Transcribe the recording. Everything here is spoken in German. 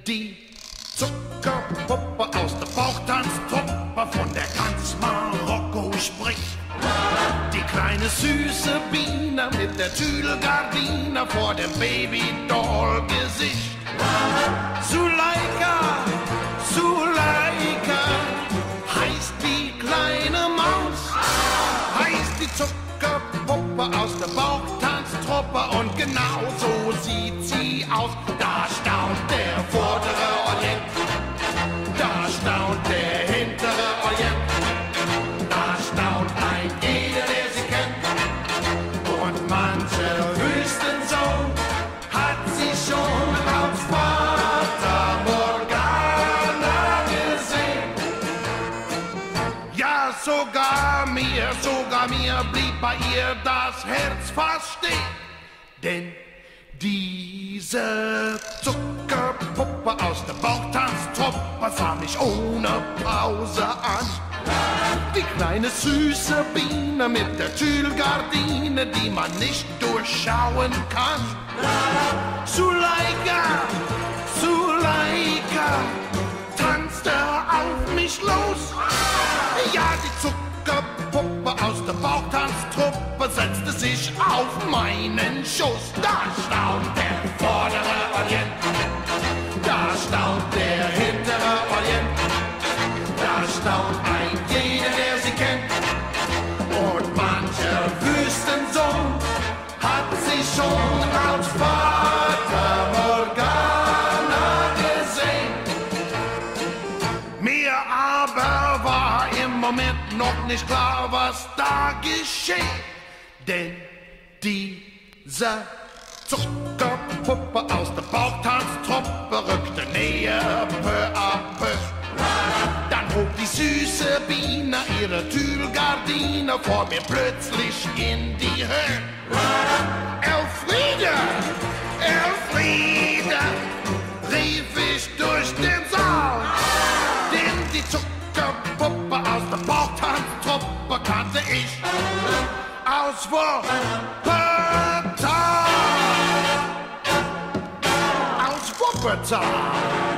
die Zuckerpuppe aus der Bauchtanztruppe von der ganz Marokko spricht. Die kleine süße Biene mit der Tüdelgardine vor dem Babydoll-Gesicht. Suleika, Suleika, heißt die kleine Maus, heißt die Zuckerpuppe aus der Bauchtanztruppe und genau so sieht sie aus. Da staunt der vordere Orient, da staunt der hintere Orient, da staunt ein jeder, der sie kennt. Und mancher Wüstensohn hat sie schon als Fata Morgana gesehen. Ja, sogar mir blieb bei ihr das Herz fast stehen. Denn diese Zuckerpuppe aus der Bauchtanztruppe sah mich ohne Pause an. Die kleine süße Biene mit der Tüdelgardine, die man nicht durchschauen kann. Suleika, Suleika, tanzte auf mich los. Ja, die Zuckerpuppe aus der Bauchtanztruppe setzte sich auf meinen Schoß. Da staunt der vordere Orient, da staunt der hintere Orient, da staunt ein jeder, der sie kennt. Und mancher Wüstensohn hat sie schon als Fata Morgana gesehen. Mir aber war im Moment noch nicht klar, was da geschieht. Denn diese Zuckerpuppe aus der Bauchtanztruppe rückte näher peu à peu. Dann hob die süße Biene ihre Tüdelgardine vor mir plötzlich in die Höhe. Elfriede, Elfriede, rief ich durch den Saal. Denn die Zuckerpuppe aus der Bauchtanztruppe kannte ich aus Wuppertal. Aus Wuppertal.